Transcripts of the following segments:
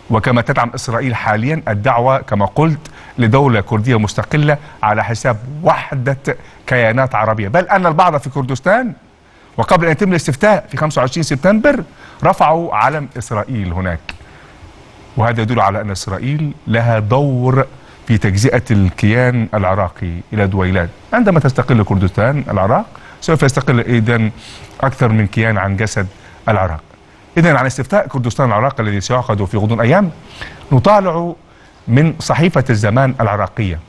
وكما تدعم إسرائيل حاليا الدعوة كما قلت لدولة كردية مستقلة على حساب وحدة كيانات عربية، بل أن البعض في كردستان وقبل أن يتم الاستفتاء في 25 سبتمبر رفعوا علم إسرائيل هناك. وهذا يدل على أن إسرائيل لها دور في تجزئة الكيان العراقي إلى دويلات. عندما تستقل كردستان العراق سوف يستقل إذن أكثر من كيان عن جسد العراق. إذن عن استفتاء كردستان العراق الذي سيعقد في غضون أيام نطالع من صحيفة الزمان العراقية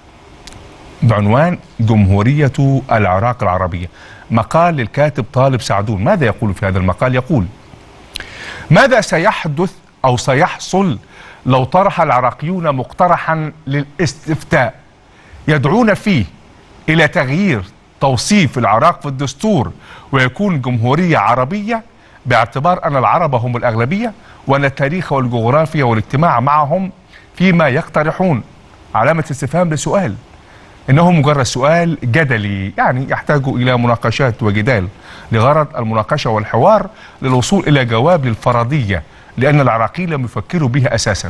بعنوان جمهورية العراق العربية، مقال للكاتب طالب سعدون. ماذا يقول في هذا المقال؟ يقول: ماذا سيحدث أو سيحصل لو طرح العراقيون مقترحا للاستفتاء يدعون فيه إلى تغيير توصيف العراق في الدستور ويكون جمهورية عربية، باعتبار أن العرب هم الأغلبية وأن التاريخ والجغرافيا والاجتماع معهم فيما يقترحون؟ علامة استفهام لسؤال، إنه مجرد سؤال جدلي يعني يحتاج إلى مناقشات وجدال لغرض المناقشة والحوار للوصول إلى جواب للفرضية، لأن العراقيين لم يفكروا بها أساسا.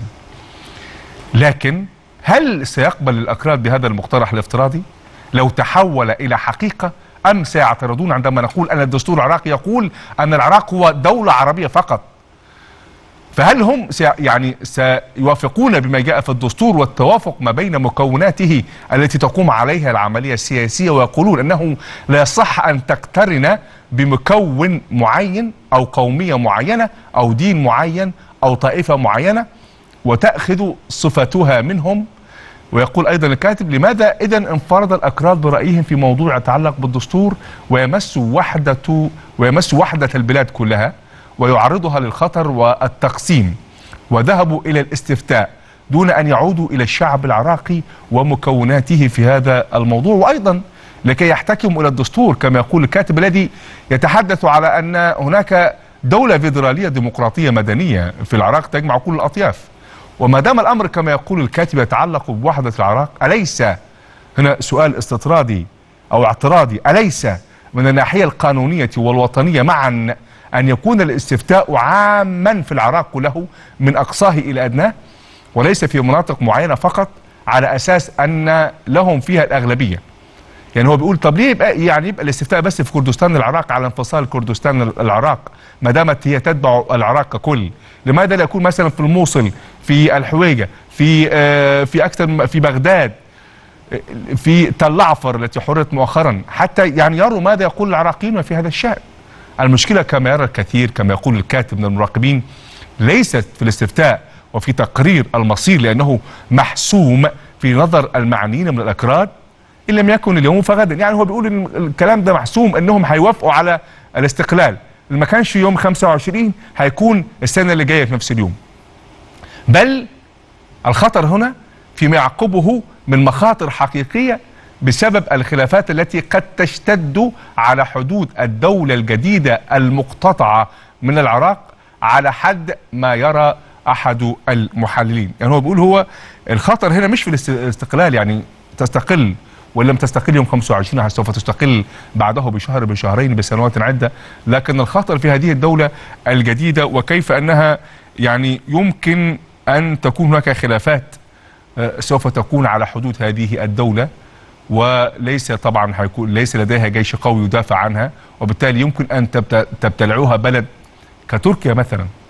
لكن هل سيقبل الأكراد بهذا المقترح الافتراضي لو تحول إلى حقيقة، أم سيعترضون عندما نقول أن الدستور العراقي يقول أن العراق هو دولة عربية فقط؟ فهل هم سيوافقون بما جاء في الدستور والتوافق ما بين مكوناته التي تقوم عليها العملية السياسية، ويقولون أنه لا يصح أن تقترن بمكون معين أو قومية معينة أو دين معين أو طائفة معينة وتأخذ صفتها منهم؟ ويقول أيضا الكاتب: لماذا إذن انفرد الأكراد برأيهم في موضوع يتعلق بالدستور ويمس وحدة البلاد كلها ويعرضها للخطر والتقسيم، وذهبوا إلى الاستفتاء دون أن يعودوا إلى الشعب العراقي ومكوناته في هذا الموضوع، وأيضا لكي يحتكموا إلى الدستور كما يقول الكاتب الذي يتحدث على أن هناك دولة فيدرالية ديمقراطية مدنية في العراق تجمع كل الأطياف. وما دام الأمر كما يقول الكاتب يتعلق بوحدة العراق، أليس هنا سؤال استطرادي أو اعتراضي، أليس من الناحية القانونية والوطنية معا أن يكون الاستفتاء عاما في العراق كله من أقصاه إلى أدناه، وليس في مناطق معينة فقط على أساس أن لهم فيها الأغلبية؟ يعني هو بيقول طب ليه يبقى الاستفتاء بس في كردستان العراق على انفصال كردستان العراق ما دامت هي تتبع العراق ككل؟ لماذا لا يكون مثلا في الموصل، في الحويجة، في أكثر، في بغداد، في تل عفر التي حررت مؤخرا، حتى يعني يروا ماذا يقول العراقيون في هذا الشأن؟ المشكلة كما يرى الكثير كما يقول الكاتب من المراقبين ليست في الاستفتاء وفي تقرير المصير، لأنه محسوم في نظر المعنيين من الأكراد إن لم يكن اليوم فغدا. يعني هو بيقول إن الكلام ده محسوم أنهم هيوافقوا على الاستقلال، ما كانش يوم 25 هيكون السنة اللي جاية في نفس اليوم. بل الخطر هنا فيما يعقبه من مخاطر حقيقية بسبب الخلافات التي قد تشتد على حدود الدولة الجديدة المقتطعة من العراق على حد ما يرى أحد المحللين. يعني هو بيقول هو الخطر هنا مش في الاستقلال، يعني تستقل وإن لم تستقل يوم 25 سوف تستقل بعده بشهر بشهرين بسنوات عدة، لكن الخطر في هذه الدولة الجديدة وكيف أنها يعني يمكن أن تكون هناك خلافات سوف تكون على حدود هذه الدولة، وليس طبعا ليس لديها جيش قوي يدافع عنها، وبالتالي يمكن أن تبتلعوها بلد كتركيا مثلا.